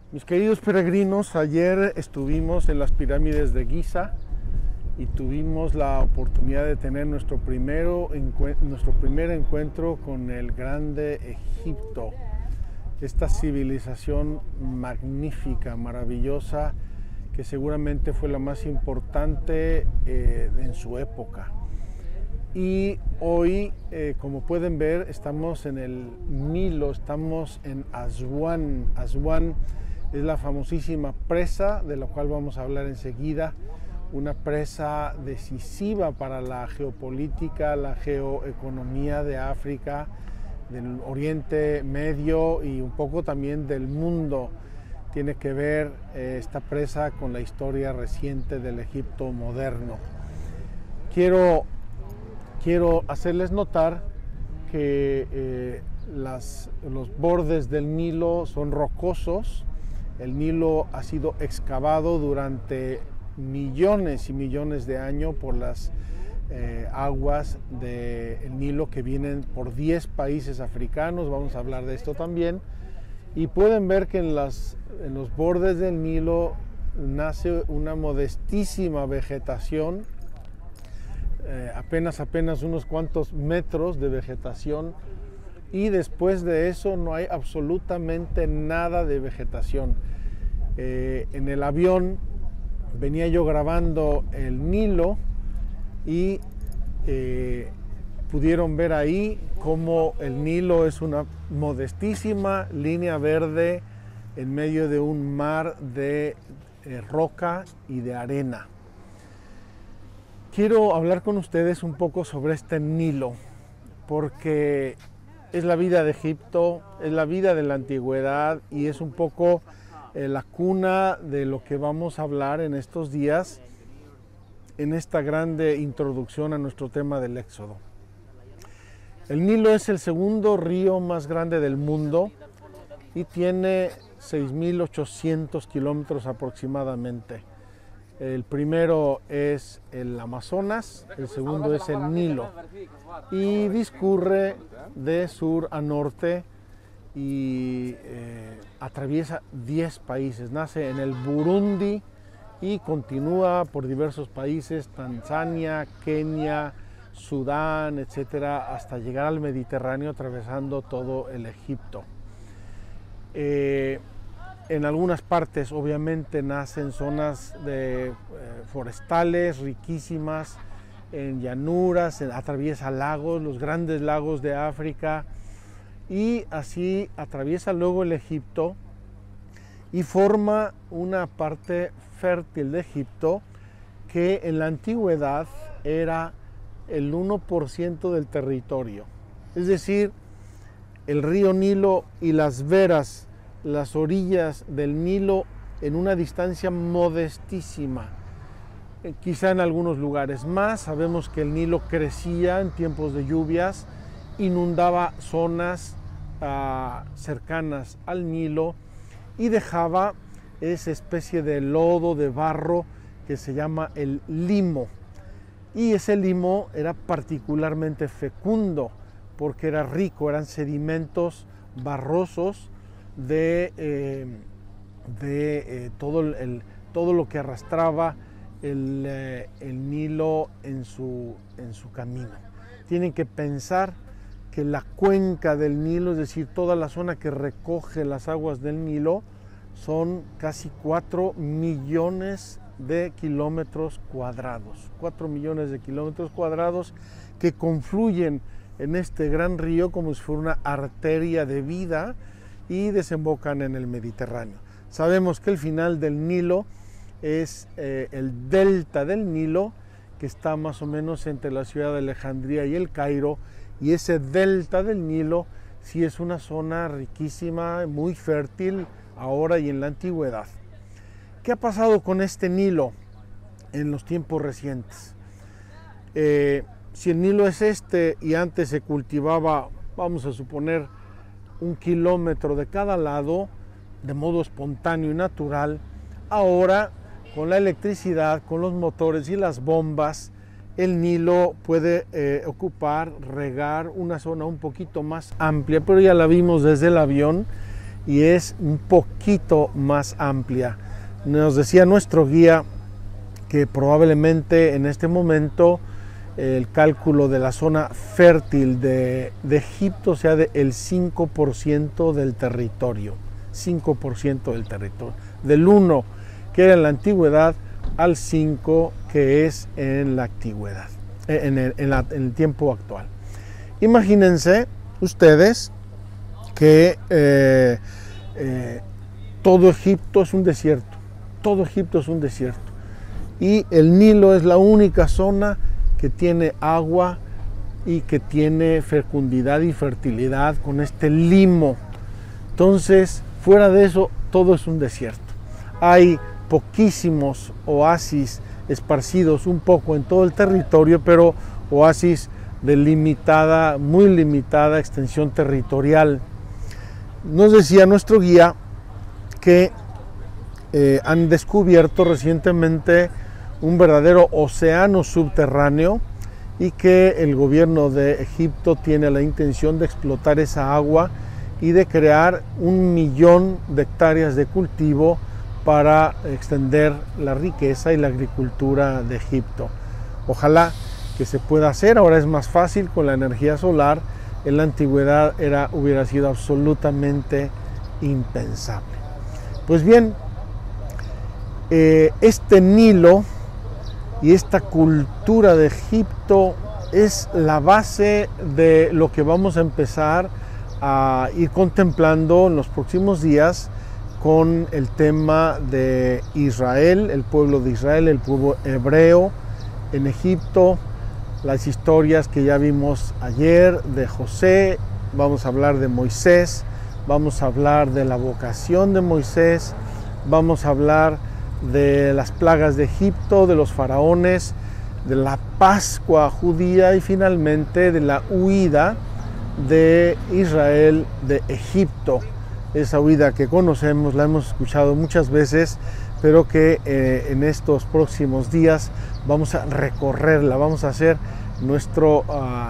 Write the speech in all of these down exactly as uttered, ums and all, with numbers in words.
Mis queridos peregrinos, ayer estuvimos en las pirámides de Giza y tuvimos la oportunidad de tener nuestro, primero, nuestro primer encuentro con el Grande Egipto, esta civilización magnífica, maravillosa, que seguramente fue la más importante eh, en su época. Y hoy, eh, como pueden ver, estamos en el Nilo, estamos en Aswan. Aswan es la famosísima presa, de la cual vamos a hablar enseguida, una presa decisiva para la geopolítica, la geoeconomía de África, del Oriente Medio y un poco también del mundo. Tiene que ver eh, esta presa con la historia reciente del Egipto moderno. Quiero, quiero hacerles notar que eh, las, los bordes del Nilo son rocosos. El Nilo ha sido excavado durante millones y millones de años por las eh, aguas del Nilo que vienen por diez países africanos. Vamos a hablar de esto también. Y pueden ver que en, las, en los bordes del Nilo nace una modestísima vegetación, eh, apenas, apenas unos cuantos metros de vegetación, y después de eso no hay absolutamente nada de vegetación. Eh, en el avión venía yo grabando el Nilo y eh, pudieron ver ahí cómo el Nilo es una modestísima línea verde en medio de un mar de eh, roca y de arena. Quiero hablar con ustedes un poco sobre este Nilo, porque es la vida de Egipto, es la vida de la antigüedad y es un poco eh, la cuna de lo que vamos a hablar en estos días, en esta grande introducción a nuestro tema del Éxodo. El Nilo es el segundo río más grande del mundo y tiene seis mil ochocientos kilómetros aproximadamente. El primero es el Amazonas, el segundo es el Nilo y discurre de sur a norte y eh, atraviesa diez países. Nace en el Burundi y continúa por diversos países, Tanzania, Kenia, Sudán, etcétera, hasta llegar al Mediterráneo atravesando todo el Egipto. Eh, en algunas partes obviamente nacen zonas de, eh, forestales riquísimas, en llanuras, en, atraviesa lagos, los grandes lagos de África, y así atraviesa luego el Egipto y forma una parte fértil de Egipto que en la antigüedad era el uno por ciento del territorio. Es decir, el río Nilo y las veras, las orillas del Nilo en una distancia modestísima. Eh, quizá en algunos lugares más. Sabemos que el Nilo crecía en tiempos de lluvias, inundaba zonas uh, cercanas al Nilo y dejaba esa especie de lodo, de barro que se llama el limo. Y ese limo era particularmente fecundo porque era rico, eran sedimentos barrosos de, eh, de eh, todo, el, todo lo que arrastraba el, eh, el Nilo en su, en su camino. Tienen que pensar que la cuenca del Nilo, es decir, toda la zona que recoge las aguas del Nilo, son casi cuatro millones de kilómetros cuadrados, cuatro millones de kilómetros cuadrados que confluyen en este gran río como si fuera una arteria de vida y desembocan en el Mediterráneo. Sabemos que el final del Nilo es eh, el delta del Nilo, que está más o menos entre la ciudad de Alejandría y el Cairo, y ese delta del Nilo sí es una zona riquísima, muy fértil ahora y en la antigüedad. ¿Qué ha pasado con este Nilo en los tiempos recientes? Eh, si el Nilo es este y antes se cultivaba, vamos a suponer, un kilómetro de cada lado de modo espontáneo y natural, ahora con la electricidad, con los motores y las bombas, el Nilo puede eh, ocupar, regar una zona un poquito más amplia, pero ya la vimos desde el avión, y es un poquito más amplia. Nos decía nuestro guía que probablemente en este momento el cálculo de la zona fértil de, de Egipto sea del cinco por ciento del territorio, cinco por ciento del territorio, del uno que era en la antigüedad al cinco que es en la antigüedad, en el, en la, en el tiempo actual. Imagínense ustedes que eh, eh, todo Egipto es un desierto, todo Egipto es un desierto y el Nilo es la única zona que tiene agua y que tiene fecundidad y fertilidad con este limo. Entonces, fuera de eso, todo es un desierto. Hay poquísimos oasis esparcidos un poco en todo el territorio, pero oasis de limitada, muy limitada extensión territorial. Nos decía nuestro guía que eh, han descubierto recientemente un verdadero océano subterráneo y que el gobierno de Egipto tiene la intención de explotar esa agua y de crear un millón de hectáreas de cultivo para extender la riqueza y la agricultura de Egipto. Ojalá que se pueda hacer, ahora es más fácil con la energía solar, en la antigüedad era, hubiera sido absolutamente impensable. Pues bien, eh, este Nilo y esta cultura de Egipto es la base de lo que vamos a empezar a ir contemplando en los próximos días con el tema de Israel, el pueblo de Israel, el pueblo hebreo en Egipto, las historias que ya vimos ayer de José, vamos a hablar de Moisés, vamos a hablar de la vocación de Moisés, vamos a hablar de las plagas de Egipto, de los faraones, de la Pascua judía y finalmente de la huida de Israel de Egipto. Esa huida que conocemos, la hemos escuchado muchas veces, pero que eh, en estos próximos días vamos a recorrerla, vamos a hacer nuestro,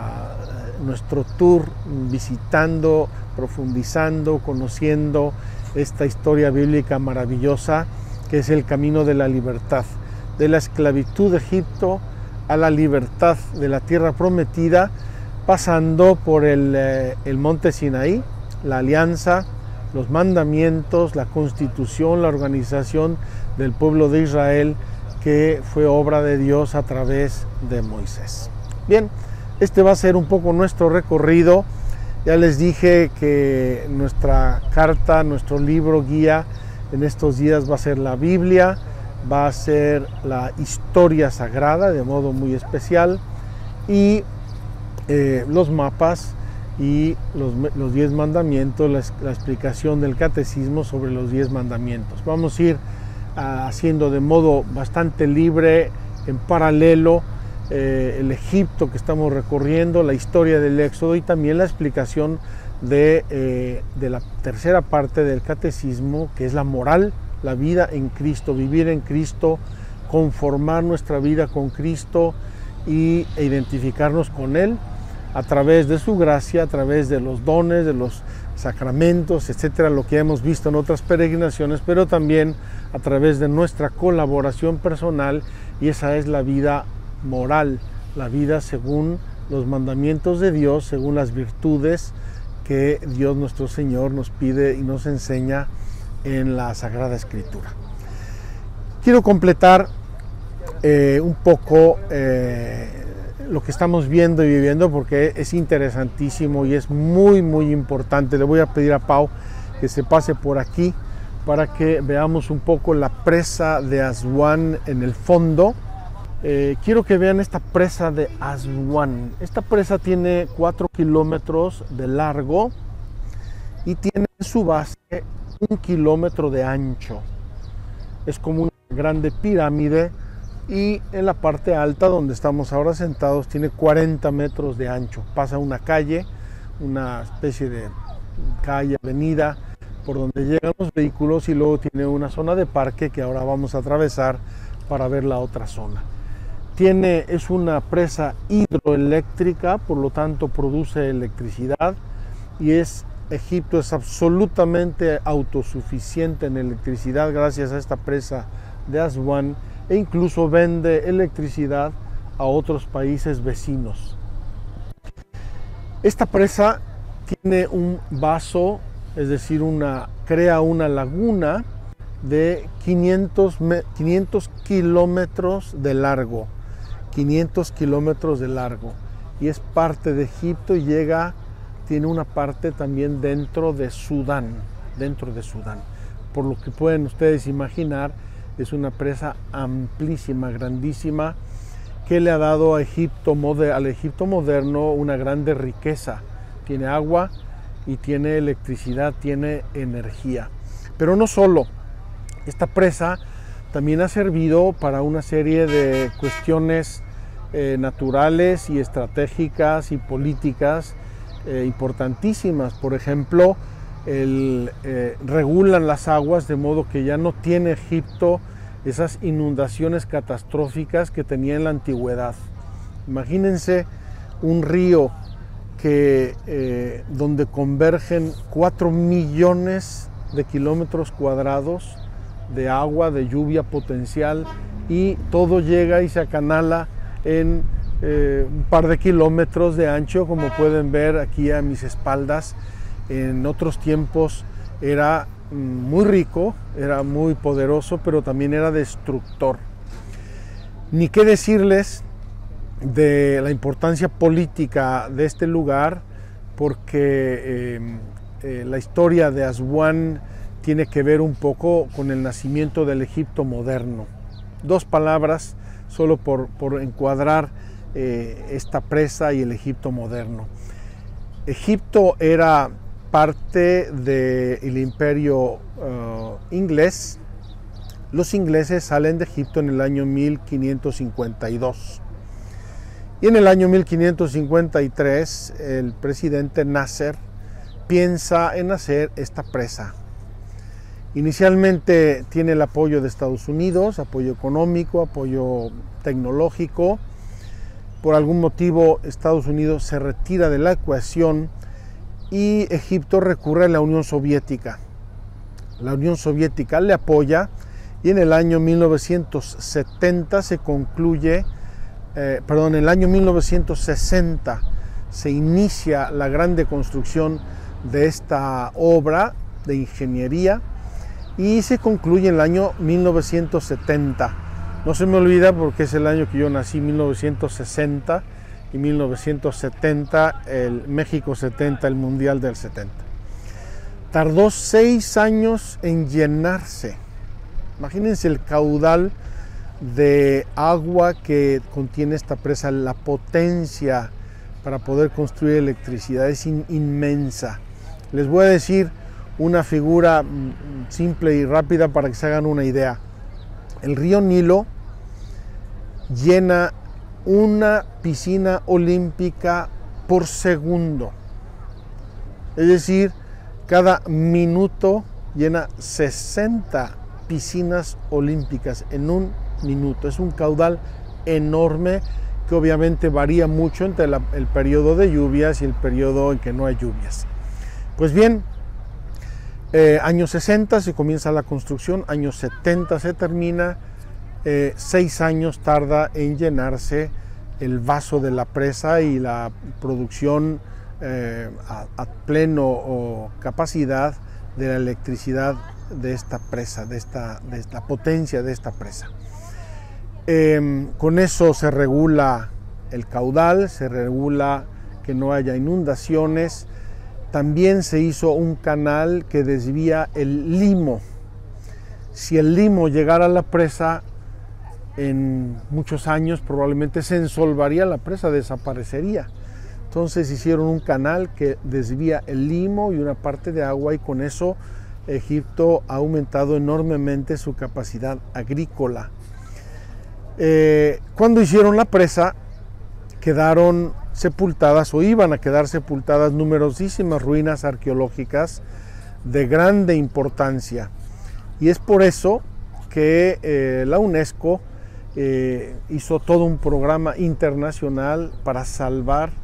uh, nuestro tour visitando, profundizando, conociendo esta historia bíblica maravillosa que es el camino de la libertad, de la esclavitud de Egipto a la libertad de la tierra prometida, pasando por el, eh, el monte Sinaí, la alianza, los mandamientos, la constitución, la organización del pueblo de Israel, que fue obra de Dios a través de Moisés. Bien, este va a ser un poco nuestro recorrido. Ya les dije que nuestra carta, nuestro libro guía en estos días va a ser la Biblia, va a ser la historia sagrada de modo muy especial y eh, los mapas y los, los diez mandamientos, la, la explicación del catecismo sobre los diez mandamientos. Vamos a ir uh, haciendo de modo bastante libre, en paralelo, eh, el Egipto que estamos recorriendo, la historia del Éxodo y también la explicación de, eh, de la tercera parte del catecismo, que es la moral, la vida en Cristo, vivir en Cristo, conformar nuestra vida con Cristo y, e identificarnos con Él a través de su gracia, a través de los dones, de los sacramentos, etcétera, lo que hemos visto en otras peregrinaciones, pero también a través de nuestra colaboración personal, y esa es la vida moral, la vida según los mandamientos de Dios, según las virtudes que Dios nuestro Señor nos pide y nos enseña en la Sagrada Escritura. Quiero completar eh, un poco eh, lo que estamos viendo y viviendo porque es interesantísimo y es muy muy importante. Le voy a pedir a Pau que se pase por aquí para que veamos un poco la presa de Aswan en el fondo. Eh, quiero que vean esta presa de Aswan. Esta presa tiene cuatro kilómetros de largo y tiene en su base un kilómetro de ancho. Es como una grande pirámide y en la parte alta donde estamos ahora sentados tiene cuarenta metros de ancho. Pasa una calle, una especie de calle, avenida por donde llegan los vehículos y luego tiene una zona de parque que ahora vamos a atravesar para ver la otra zona. Tiene, es una presa hidroeléctrica, por lo tanto produce electricidad y es Egipto es absolutamente autosuficiente en electricidad gracias a esta presa de Aswan e incluso vende electricidad a otros países vecinos. Esta presa tiene un vaso, es decir, una, crea una laguna de quinientos kilómetros de largo, quinientos kilómetros de largo, y es parte de Egipto y llega, tiene una parte también dentro de Sudán, dentro de Sudán. Por lo que pueden ustedes imaginar, es una presa amplísima, grandísima, que le ha dado a Egipto, al Egipto moderno una grande riqueza. Tiene agua y tiene electricidad, tiene energía. Pero no solo, esta presa también ha servido para una serie de cuestiones eh, naturales y estratégicas y políticas eh, importantísimas. Por ejemplo, el, eh, regulan las aguas de modo que ya no tiene Egipto esas inundaciones catastróficas que tenía en la antigüedad. Imagínense un río que, eh, donde convergen cuatro millones de kilómetros cuadrados de agua, de lluvia potencial, y todo llega y se acanala en eh, un par de kilómetros de ancho, como pueden ver aquí a mis espaldas. En otros tiempos era muy rico, era muy poderoso, pero también era destructor. Ni qué decirles de la importancia política de este lugar, porque eh, eh, la historia de Aswan tiene que ver un poco con el nacimiento del Egipto moderno. Dos palabras solo por, por encuadrar eh, esta presa y el Egipto moderno. Egipto era parte del imperio uh, inglés. Los ingleses salen de Egipto en el año mil quinientos cincuenta y dos. Y en el año mil quinientos cincuenta y tres el presidente Nasser piensa en hacer esta presa. Inicialmente tiene el apoyo de Estados Unidos, apoyo económico, apoyo tecnológico. Por algún motivo Estados Unidos se retira de la ecuación y Egipto recurre a la Unión Soviética. La Unión Soviética le apoya y en el año mil novecientos setenta se concluye, eh, perdón, en el año mil novecientos sesenta se inicia la grande construcción de esta obra de ingeniería y se concluye en el año mil novecientos setenta. No se me olvida porque es el año que yo nací, mil novecientos sesenta, y mil novecientos setenta, el México setenta, el Mundial del setenta. Tardó seis años en llenarse. Imagínense el caudal de agua que contiene esta presa, la potencia para poder construir electricidad es in, inmensa. Les voy a decir una figura simple y rápida para que se hagan una idea. El río Nilo llena una piscina olímpica por segundo. Es decir, cada minuto llena sesenta piscinas olímpicas en un minuto. Es un caudal enorme que obviamente varía mucho entre la, el periodo de lluvias y el periodo en que no hay lluvias. Pues bien, eh, años sesenta se comienza la construcción, años setenta se termina, eh, seis años tarda en llenarse el vaso de la presa y la producción eh, a, a pleno o capacidad de la electricidad de esta presa, de esta, de esta potencia de esta presa. Eh, con eso se regula el caudal, se regula que no haya inundaciones. También se hizo un canal que desvía el limo. Si el limo llegara a la presa, en muchos años probablemente se ensolvaría la presa, desaparecería. Entonces hicieron un canal que desvía el limo y una parte de agua, y con eso Egipto ha aumentado enormemente su capacidad agrícola. Eh, cuando hicieron la presa, quedaron sepultadas o iban a quedar sepultadas numerosísimas ruinas arqueológicas de grande importancia. Y es por eso que eh, la UNESCO eh, hizo todo un programa internacional para salvar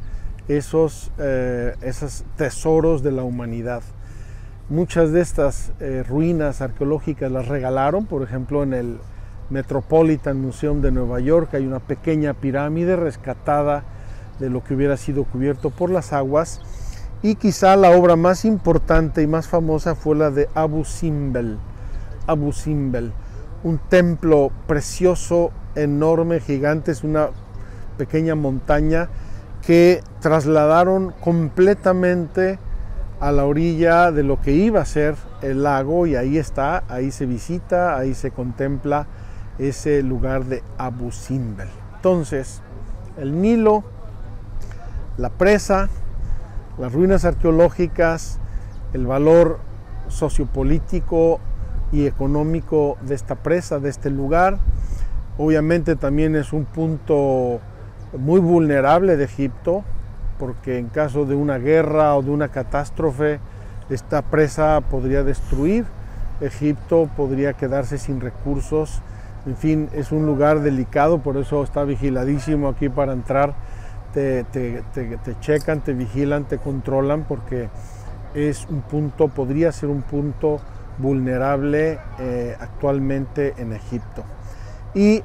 esos, eh, esos tesoros de la humanidad. Muchas de estas eh, ruinas arqueológicas las regalaron, por ejemplo, en el Metropolitan Museum de Nueva York hay una pequeña pirámide rescatada de lo que hubiera sido cubierto por las aguas, y quizá la obra más importante y más famosa fue la de Abu Simbel. Abu Simbel, un templo precioso, enorme, gigante, es una pequeña montaña que trasladaron completamente a la orilla de lo que iba a ser el lago, y ahí está, ahí se visita, ahí se contempla ese lugar de Abu Simbel. Entonces, el Nilo, la presa, las ruinas arqueológicas, el valor sociopolítico y económico de esta presa, de este lugar, obviamente también es un punto muy vulnerable de Egipto, porque en caso de una guerra o de una catástrofe, esta presa podría destruir Egipto, podría quedarse sin recursos. En fin, es un lugar delicado, por eso está vigiladísimo aquí para entrar. Te, te, te, te checan, te vigilan, te controlan, porque es un punto, podría ser un punto vulnerable eh, actualmente en Egipto. Y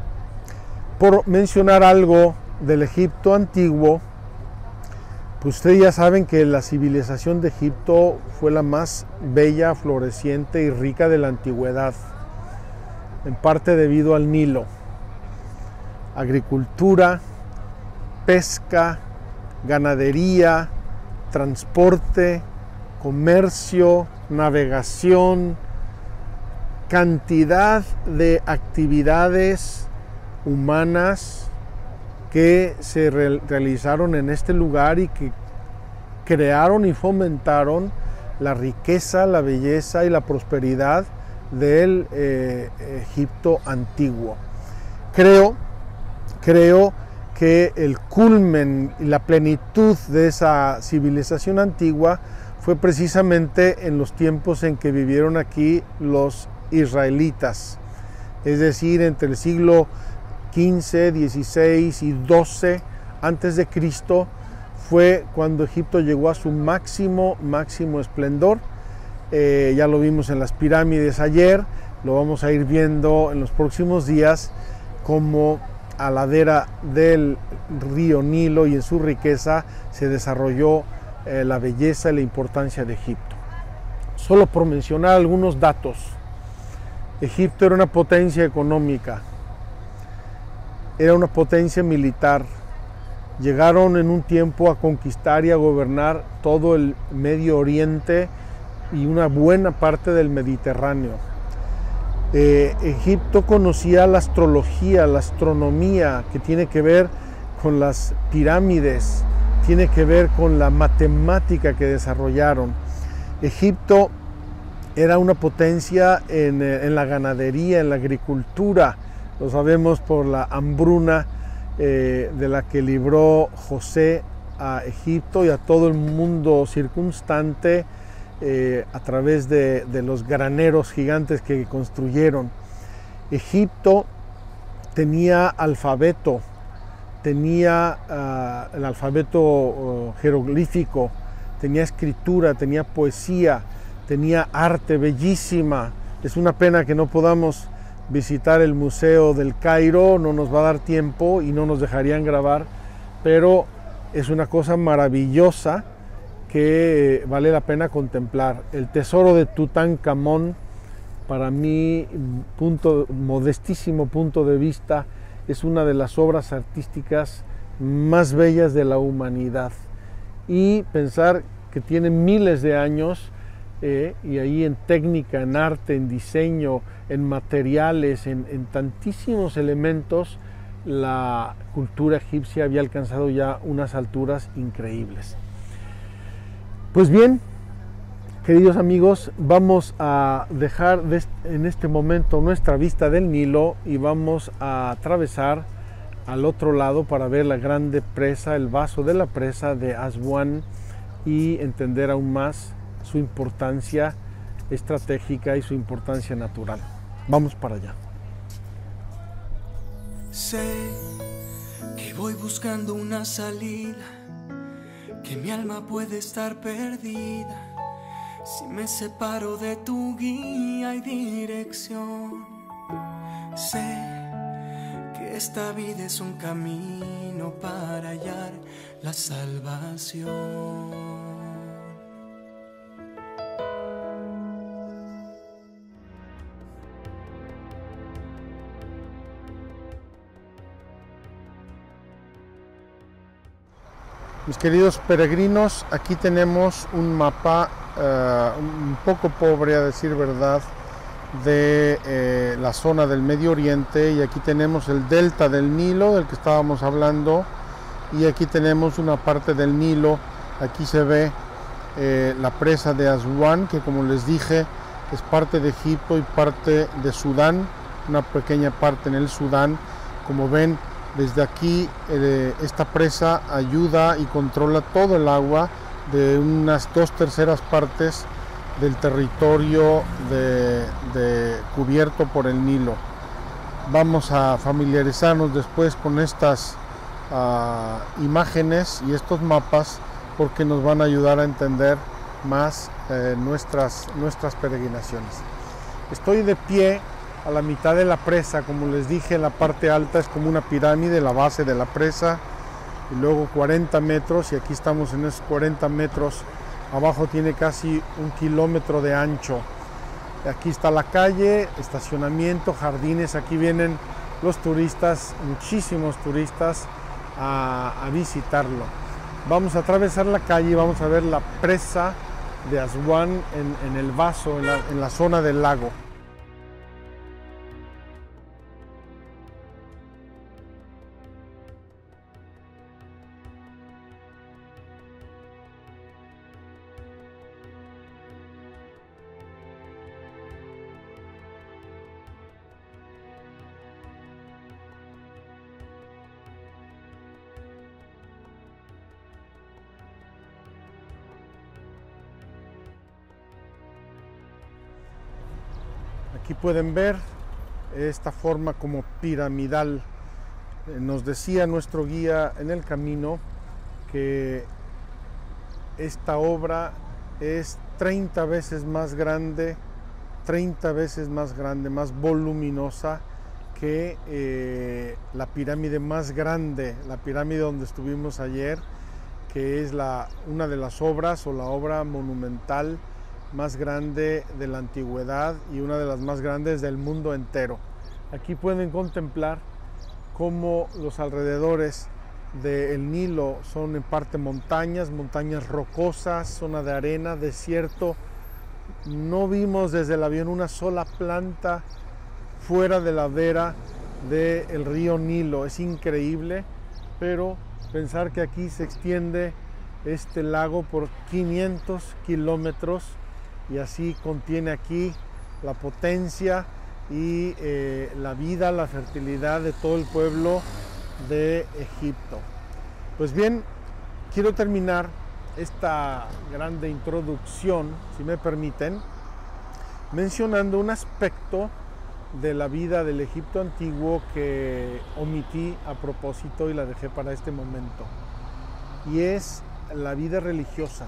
por mencionar algo del Egipto antiguo, pues ustedes ya saben que la civilización de Egipto fue la más bella, floreciente y rica de la antigüedad, en parte debido al Nilo. Agricultura, pesca, ganadería, transporte, comercio, navegación, cantidad de actividades humanas que se re realizaron en este lugar y que crearon y fomentaron la riqueza, la belleza y la prosperidad del eh, Egipto antiguo. Creo, creo que el culmen y la plenitud de esa civilización antigua fue precisamente en los tiempos en que vivieron aquí los israelitas, es decir, entre el siglo quince, dieciséis y doce antes de Cristo fue cuando Egipto llegó a su máximo, máximo esplendor. Eh, ya lo vimos en las pirámides ayer, lo vamos a ir viendo en los próximos días, como a la ladera del río Nilo y en su riqueza se desarrolló eh, la belleza y la importancia de Egipto. Solo por mencionar algunos datos, Egipto era una potencia económica, era una potencia militar. Llegaron en un tiempo a conquistar y a gobernar todo el Medio Oriente y una buena parte del Mediterráneo. Eh, Egipto conocía la astrología, la astronomía, que tiene que ver con las pirámides, tiene que ver con la matemática que desarrollaron. Egipto era una potencia en, en la ganadería, en la agricultura. Lo sabemos por la hambruna eh, de la que libró José a Egipto y a todo el mundo circunstante eh, a través de, de los graneros gigantes que construyeron. Egipto tenía alfabeto, tenía uh, el alfabeto uh, jeroglífico, tenía escritura, tenía poesía, tenía arte bellísima. Es una pena que no podamos visitar el Museo del Cairo, no nos va a dar tiempo y no nos dejarían grabar, pero es una cosa maravillosa que vale la pena contemplar. El tesoro de Tutankamón, para mi punto, modestísimo punto de vista, es una de las obras artísticas más bellas de la humanidad. Y pensar que tiene miles de años, eh, y ahí en técnica, en arte, en diseño, en materiales, en, en tantísimos elementos, la cultura egipcia había alcanzado ya unas alturas increíbles. Pues bien, queridos amigos, vamos a dejar de este, en este momento nuestra vista del Nilo y vamos a atravesar al otro lado para ver la grande presa, el vaso de la presa de Aswan, y entender aún más su importancia estratégica y su importancia natural. Vamos para allá. Sé que voy buscando una salida que mi alma puede estar perdida si me separo de tu guía y dirección. Sé que esta vida es un camino para hallar la salvación. Mis queridos peregrinos, aquí tenemos un mapa uh, un poco pobre, a decir verdad, de eh, la zona del Medio Oriente, y aquí tenemos el delta del Nilo del que estábamos hablando, y aquí tenemos una parte del Nilo. Aquí se ve eh, la presa de Aswan, que como les dije es parte de Egipto y parte de Sudán, una pequeña parte en el Sudán. Como ven, desde aquí eh, esta presa ayuda y controla todo el agua de unas dos terceras partes del territorio de, de, cubierto por el Nilo. Vamos a familiarizarnos después con estas uh, imágenes y estos mapas, porque nos van a ayudar a entender más eh, nuestras, nuestras peregrinaciones. Estoy de pie a la mitad de la presa. Como les dije, la parte alta es como una pirámide, la base de la presa, y luego cuarenta metros, y aquí estamos en esos cuarenta metros. Abajo tiene casi un kilómetro de ancho. Aquí está la calle, estacionamiento, jardines. Aquí vienen los turistas, muchísimos turistas, a, a visitarlo. Vamos a atravesar la calle y vamos a ver la presa de Aswan en, en el vaso, en la, en la zona del lago. Aquí pueden ver esta forma como piramidal. Nos decía nuestro guía en el camino que esta obra es treinta veces más grande, treinta veces más grande, más voluminosa que eh, la pirámide más grande, la pirámide donde estuvimos ayer, que es la, una de las obras o la obra monumental más grande de la antigüedad y una de las más grandes del mundo entero. Aquí pueden contemplar cómo los alrededores del Nilo son en parte montañas, montañas rocosas, zona de arena, desierto. No vimos desde el avión una sola planta fuera de la vera del río Nilo. Es increíble, pero pensar que aquí se extiende este lago por quinientos kilómetros, y así contiene aquí la potencia y eh, la vida, la fertilidad de todo el pueblo de Egipto. Pues bien, quiero terminar esta grande introducción, si me permiten, mencionando un aspecto de la vida del Egipto antiguo que omití a propósito y la dejé para este momento, y es la vida religiosa.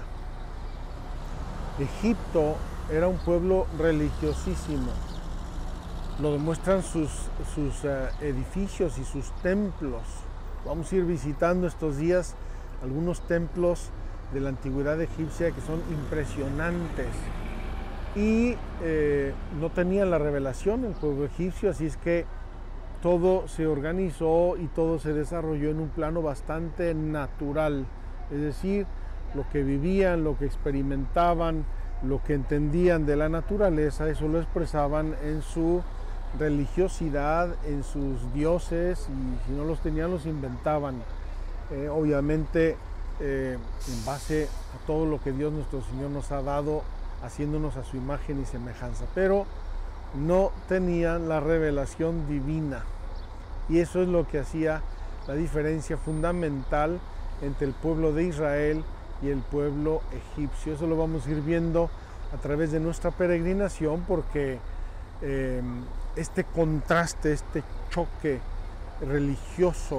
Egipto era un pueblo religiosísimo. Lo demuestran sus, sus uh, edificios y sus templos. Vamos a ir visitando estos días algunos templos de la antigüedad egipcia que son impresionantes. Y eh, no tenían la revelación el pueblo egipcio, así es que todo se organizó y todo se desarrolló en un plano bastante natural. Es decir, lo que vivían, lo que experimentaban, lo que entendían de la naturaleza, eso lo expresaban en su religiosidad, en sus dioses, y si no los tenían los inventaban, eh, obviamente eh, en base a todo lo que Dios nuestro Señor nos ha dado, haciéndonos a su imagen y semejanza, pero no tenían la revelación divina, y eso es lo que hacía la diferencia fundamental entre el pueblo de Israel y el pueblo egipcio. Eso lo vamos a ir viendo a través de nuestra peregrinación, porque eh, este contraste, este choque religioso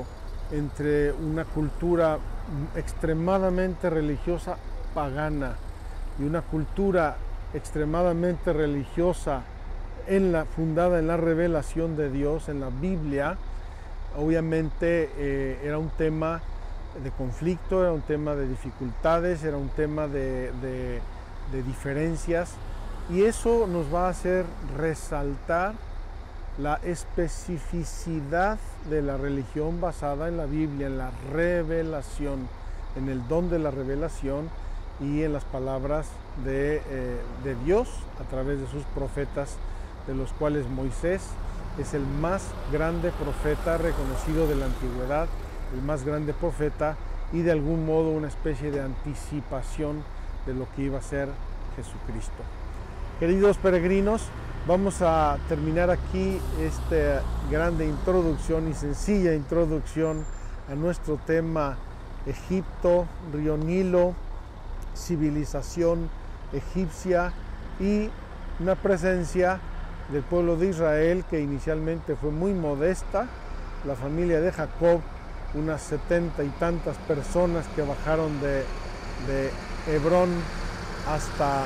entre una cultura extremadamente religiosa pagana y una cultura extremadamente religiosa en la, fundada en la revelación de Dios, en la Biblia. Obviamente eh, era un tema de conflicto, era un tema de dificultades, era un tema de, de, de diferencias, y eso nos va a hacer resaltar la especificidad de la religión basada en la Biblia, en la revelación, en el don de la revelación y en las palabras de, eh, de Dios a través de sus profetas, de los cuales Moisés es el más grande profeta reconocido de la antigüedad, el más grande profeta y de algún modo una especie de anticipación de lo que iba a ser Jesucristo. Queridos peregrinos, vamos a terminar aquí esta grande introducción y sencilla introducción a nuestro tema Egipto, río Nilo, civilización egipcia y una presencia del pueblo de Israel que inicialmente fue muy modesta. La familia de Jacob, unas setenta y tantas personas que bajaron de, de Hebrón hasta,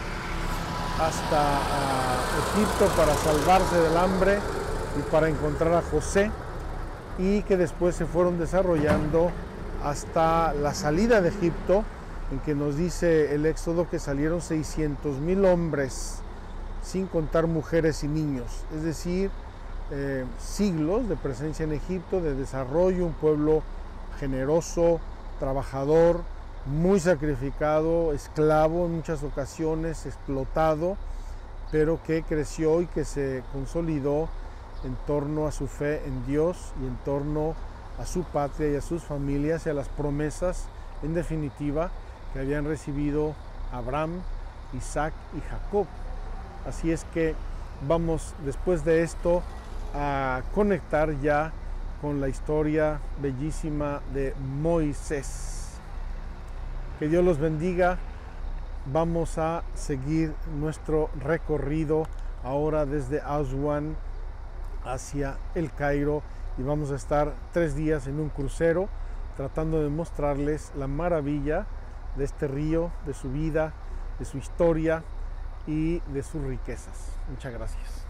hasta uh, Egipto para salvarse del hambre y para encontrar a José, y que después se fueron desarrollando hasta la salida de Egipto, en que nos dice el Éxodo que salieron seiscientos mil hombres, sin contar mujeres y niños, es decir, eh, siglos de presencia en Egipto, de desarrollo, un pueblo generoso, trabajador, muy sacrificado, esclavo en muchas ocasiones, explotado, pero que creció y que se consolidó en torno a su fe en Dios y en torno a su patria y a sus familias y a las promesas, en definitiva, que habían recibido Abraham, Isaac y Jacob. Así es que vamos después de esto a conectar ya con la historia bellísima de Moisés. Que Dios los bendiga. Vamos a seguir nuestro recorrido ahora desde Aswan hacia El Cairo, y vamos a estar tres días en un crucero tratando de mostrarles la maravilla de este río, de su vida, de su historia y de sus riquezas. Muchas gracias.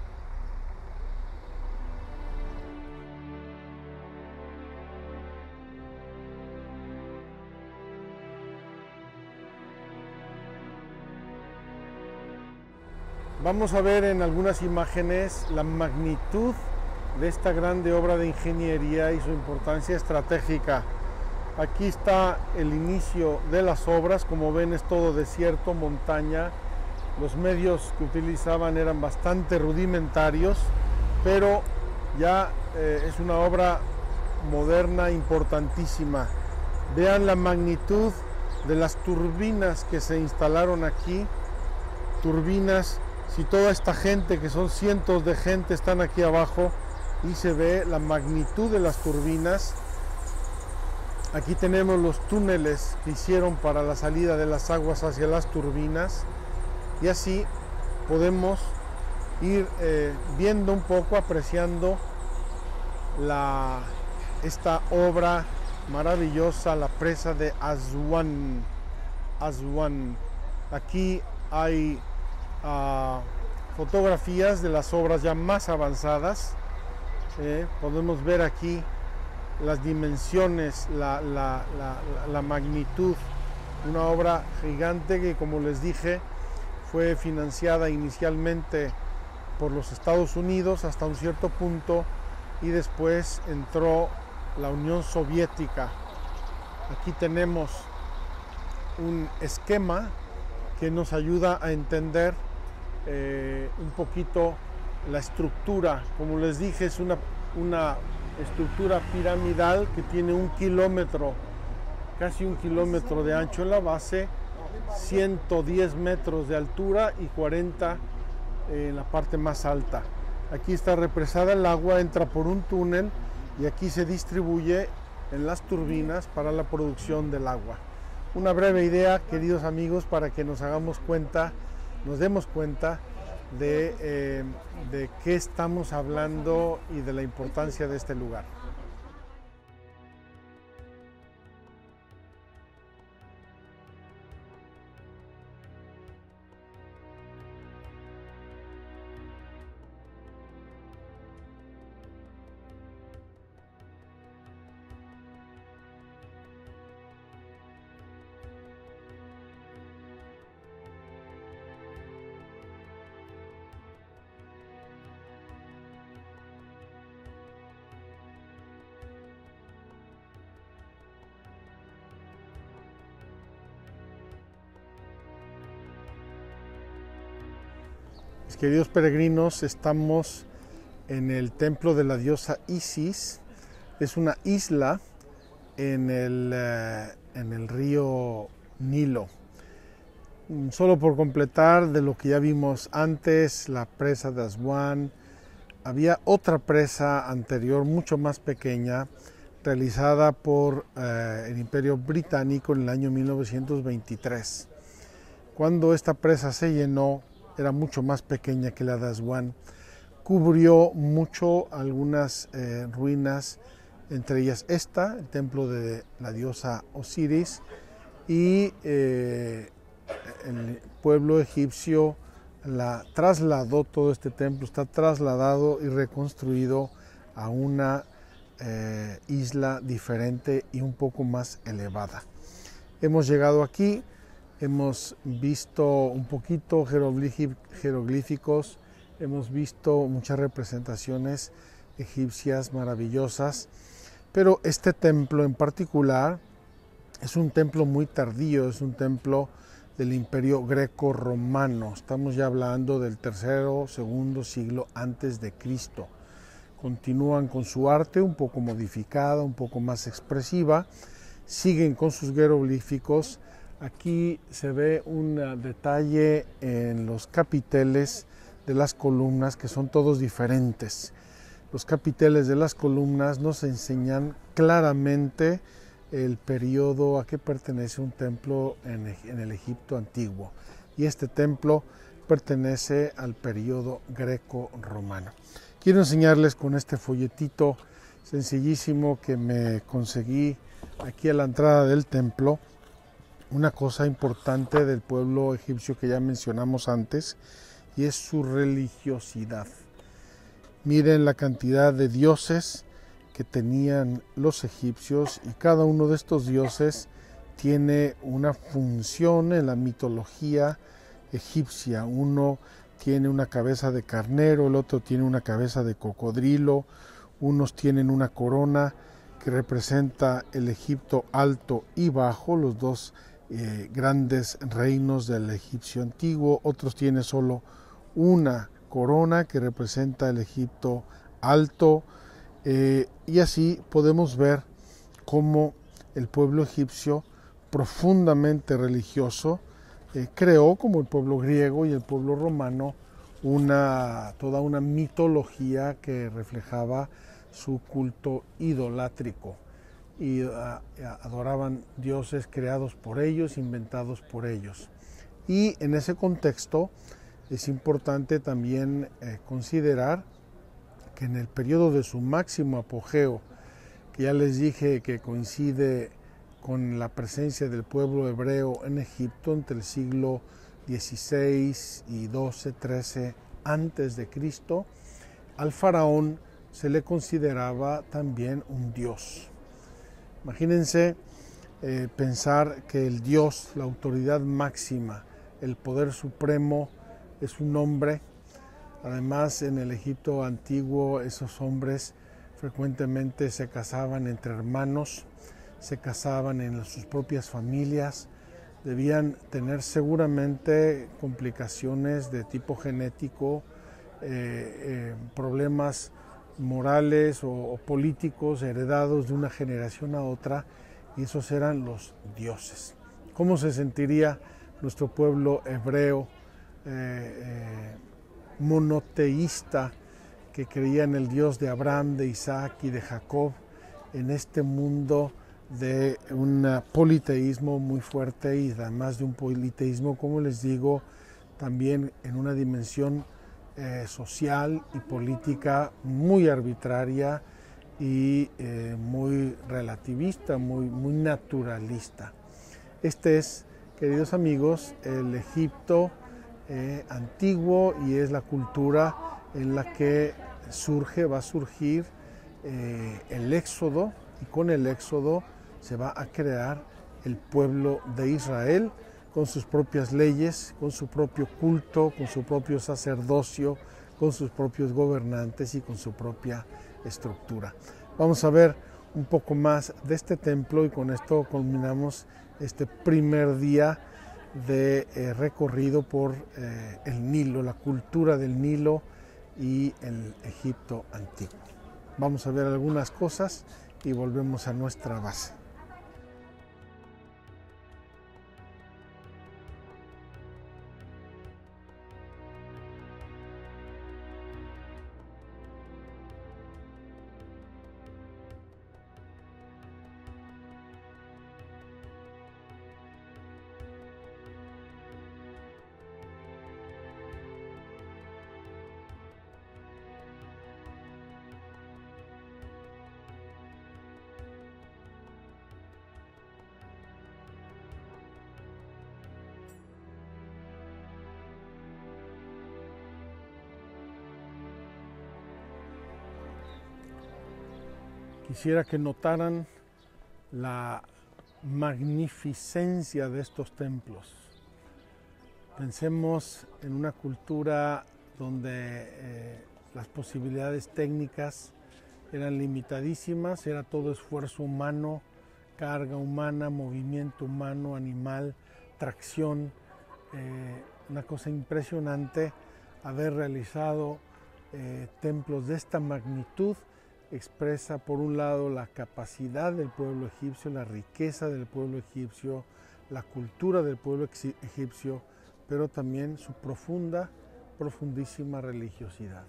Vamos a ver en algunas imágenes la magnitud de esta grande obra de ingeniería y su importancia estratégica. Aquí está el inicio de las obras. Como ven, es todo desierto, montaña. Los medios que utilizaban eran bastante rudimentarios, pero ya eh, es una obra moderna importantísima. Vean la magnitud de las turbinas que se instalaron aquí. Turbinas, si toda esta gente, que son cientos de gente, están aquí abajo, y se ve la magnitud de las turbinas. Aquí tenemos los túneles que hicieron para la salida de las aguas hacia las turbinas, y así podemos ir eh, viendo un poco, apreciando la, esta obra maravillosa, la presa de Aswan. Aswan. Aquí hay uh, fotografías de las obras ya más avanzadas. Eh, podemos ver aquí las dimensiones, la, la, la, la magnitud. Una obra gigante que, como les dije, fue financiada inicialmente por los Estados Unidos hasta un cierto punto, y después entró la Unión Soviética. Aquí tenemos un esquema que nos ayuda a entender eh, un poquito la estructura. Como les dije, es una, una estructura piramidal que tiene un kilómetro, casi un kilómetro de ancho en la base, ciento diez metros de altura y cuarenta en la parte más alta. Aquí está represada el agua, entra por un túnel y aquí se distribuye en las turbinas para la producción del agua. Una breve idea, queridos amigos, para que nos hagamos cuenta, nos demos cuenta de, eh, de qué estamos hablando y de la importancia de este lugar. Mis queridos peregrinos, estamos en el templo de la diosa Isis. Es una isla en el, eh, en el río Nilo. Solo por completar de lo que ya vimos antes, la presa de Aswan, había otra presa anterior, mucho más pequeña, realizada por eh, el Imperio Británico en el año mil novecientos veintitrés. Cuando esta presa se llenó, era mucho más pequeña que la de Aswan, cubrió mucho algunas eh, ruinas, entre ellas esta, el templo de la diosa Osiris, y eh, el pueblo egipcio la trasladó, todo este templo está trasladado y reconstruido a una eh, isla diferente y un poco más elevada. Hemos llegado aquí. Hemos visto un poquito jeroglíficos, hemos visto muchas representaciones egipcias maravillosas, pero este templo en particular es un templo muy tardío, es un templo del Imperio Greco-Romano. Estamos ya hablando del tercero, segundo siglo antes de Cristo. Continúan con su arte un poco modificada, un poco más expresiva, siguen con sus jeroglíficos. Aquí se ve un detalle en los capiteles de las columnas que son todos diferentes. Los capiteles de las columnas nos enseñan claramente el periodo a que pertenece un templo en, en el Egipto antiguo. Y este templo pertenece al periodo greco-romano. Quiero enseñarles con este folletito sencillísimo que me conseguí aquí a la entrada del templo una cosa importante del pueblo egipcio que ya mencionamos antes, y es su religiosidad. Miren la cantidad de dioses que tenían los egipcios, y cada uno de estos dioses tiene una función en la mitología egipcia. Uno tiene una cabeza de carnero, el otro tiene una cabeza de cocodrilo, unos tienen una corona que representa el Egipto alto y bajo, los dos Eh, grandes reinos del egipcio antiguo. Otros tienen solo una corona que representa el Egipto alto, eh, y así podemos ver cómo el pueblo egipcio, profundamente religioso, eh, creó, como el pueblo griego y el pueblo romano, una, toda una mitología que reflejaba su culto idolátrico, y uh, adoraban dioses creados por ellos, inventados por ellos. Y en ese contexto es importante también eh, considerar que en el periodo de su máximo apogeo, que ya les dije que coincide con la presencia del pueblo hebreo en Egipto entre el siglo dieciséis y doce, trece antes de Cristo, al faraón se le consideraba también un dios. Imagínense eh, pensar que el Dios, la autoridad máxima, el poder supremo, es un hombre. Además, en el Egipto antiguo, esos hombres frecuentemente se casaban entre hermanos, se casaban en sus propias familias, debían tener seguramente complicaciones de tipo genético, eh, eh, problemas morales o, o políticos heredados de una generación a otra, y esos eran los dioses. ¿Cómo se sentiría nuestro pueblo hebreo eh, eh, monoteísta, que creía en el Dios de Abraham, de Isaac y de Jacob, en este mundo de un politeísmo muy fuerte, y además de un politeísmo, como les digo, también en una dimensión Eh, social y política muy arbitraria y eh, muy relativista, muy, muy naturalista? Este es, queridos amigos, el Egipto eh, antiguo, y es la cultura en la que surge, va a surgir eh, el Éxodo, y con el Éxodo se va a crear el pueblo de Israel, con sus propias leyes, con su propio culto, con su propio sacerdocio, con sus propios gobernantes y con su propia estructura. Vamos a ver un poco más de este templo, y con esto culminamos este primer día de eh, recorrido por eh, el Nilo, la cultura del Nilo y el Egipto antiguo. Vamos a ver algunas cosas y volvemos a nuestra base. Quisiera que notaran la magnificencia de estos templos. Pensemos en una cultura donde eh, las posibilidades técnicas eran limitadísimas, era todo esfuerzo humano, carga humana, movimiento humano, animal, tracción. Eh, una cosa impresionante haber realizado eh, templos de esta magnitud. Expresa por un lado la capacidad del pueblo egipcio, la riqueza del pueblo egipcio, la cultura del pueblo egipcio, pero también su profunda, profundísima religiosidad.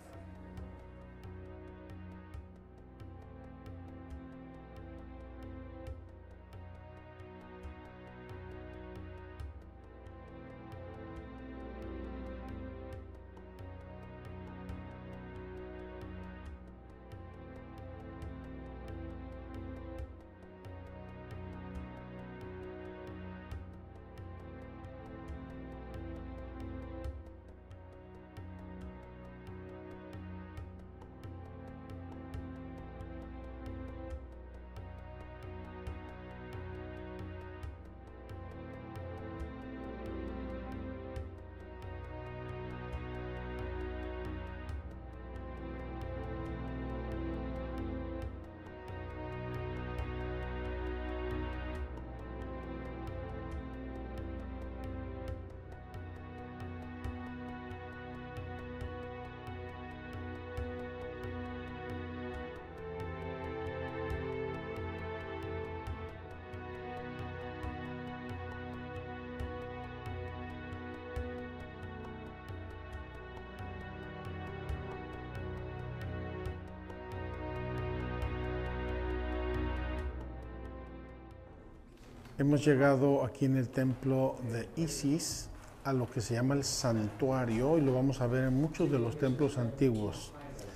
Hemos llegado aquí en el templo de Isis a lo que se llama el santuario y lo vamos a ver en muchos de los templos antiguos.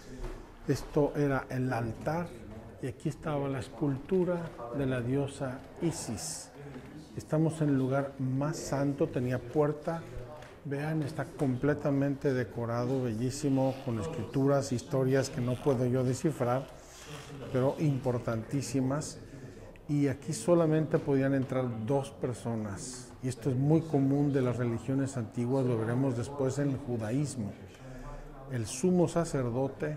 Esto era el altar y aquí estaba la escultura de la diosa Isis. Estamos en el lugar más santo, tenía puerta. Vean, está completamente decorado, bellísimo, con escrituras, historias que no puedo yo descifrar, pero importantísimas. Y aquí solamente podían entrar dos personas. Y esto es muy común de las religiones antiguas, lo veremos después en el judaísmo. El sumo sacerdote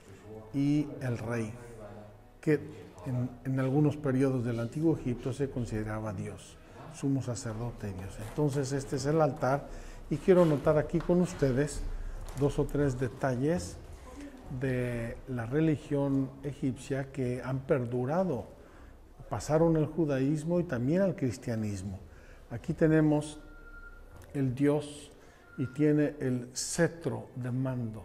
y el rey, que en, en algunos periodos del antiguo Egipto se consideraba Dios, sumo sacerdote y Dios. Entonces este es el altar y quiero notar aquí con ustedes dos o tres detalles de la religión egipcia que han perdurado. Pasaron al judaísmo y también al cristianismo. Aquí tenemos el Dios y tiene el cetro de mando.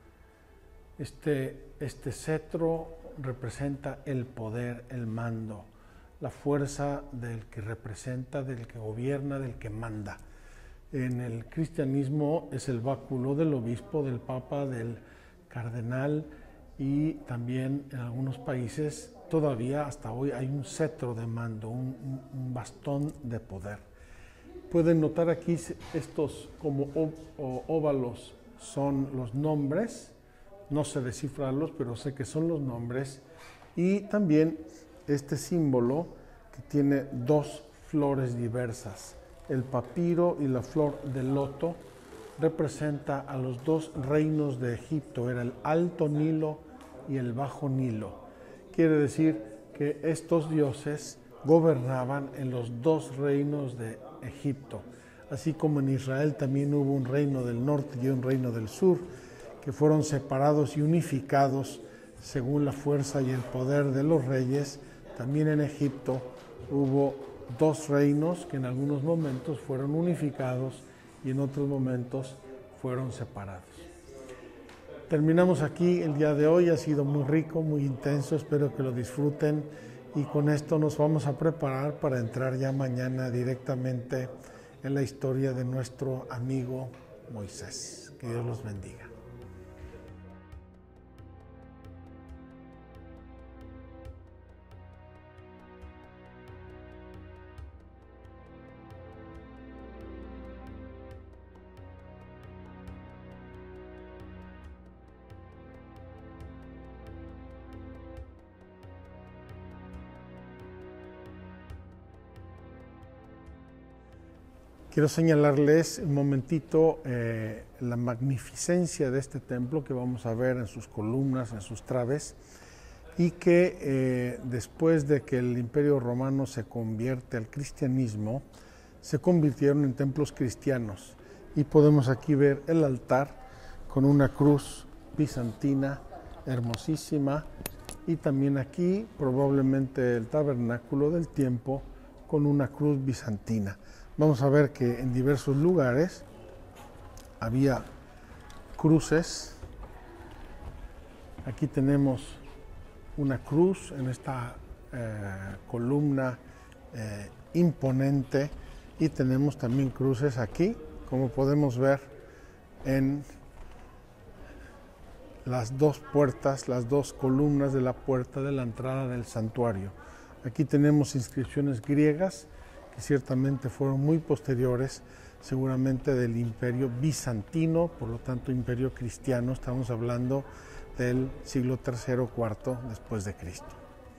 Este, este cetro representa el poder, el mando, la fuerza del que representa, del que gobierna, del que manda. En el cristianismo es el báculo del obispo, del papa, del cardenal y también en algunos países todavía hasta hoy hay un cetro de mando, un, un bastón de poder. Pueden notar aquí estos como óvalos son los nombres, no sé descifrarlos, pero sé que son los nombres, y también este símbolo que tiene dos flores diversas, el papiro y la flor del loto, representa a los dos reinos de Egipto, era el Alto Nilo y el Bajo Nilo. Quiere decir que estos dioses gobernaban en los dos reinos de Egipto. así como en Israel también hubo un reino del norte y un reino del sur, que fueron separados y unificados según la fuerza y el poder de los reyes. También en Egipto hubo dos reinos que en algunos momentos fueron unificados y en otros momentos fueron separados. Terminamos aquí el día de hoy, ha sido muy rico, muy intenso, espero que lo disfruten y con esto nos vamos a preparar para entrar ya mañana directamente en la historia de nuestro amigo Moisés. Que Dios los bendiga. Quiero señalarles un momentito eh, la magnificencia de este templo que vamos a ver en sus columnas, en sus traves, y que eh, después de que el Imperio Romano se convierte al cristianismo, se convirtieron en templos cristianos. Y podemos aquí ver el altar con una cruz bizantina hermosísima, y también aquí probablemente el tabernáculo del tiempo con una cruz bizantina. Vamos a ver que en diversos lugares había cruces. Aquí tenemos una cruz en esta eh, columna eh, imponente, y tenemos también cruces aquí, como podemos ver en las dos puertas, las dos columnas de la puerta de la entrada del santuario. Aquí tenemos inscripciones griegas que ciertamente fueron muy posteriores, seguramente del imperio bizantino, por lo tanto imperio cristiano. Estamos hablando del siglo tercero o cuarto después de Cristo.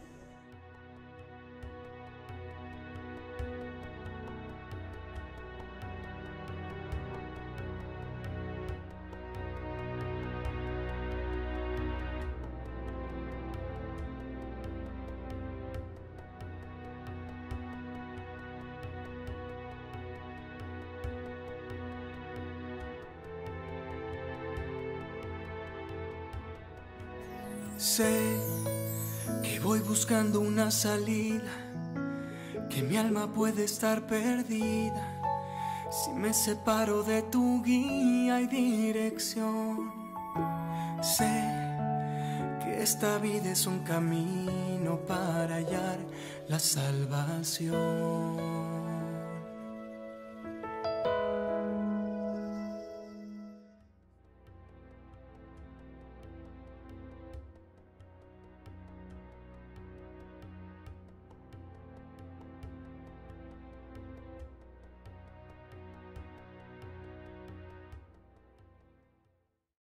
Sé que voy buscando una salida, que mi alma puede estar perdida si me separo de tu guía y dirección. Sé que esta vida es un camino para hallar la salvación.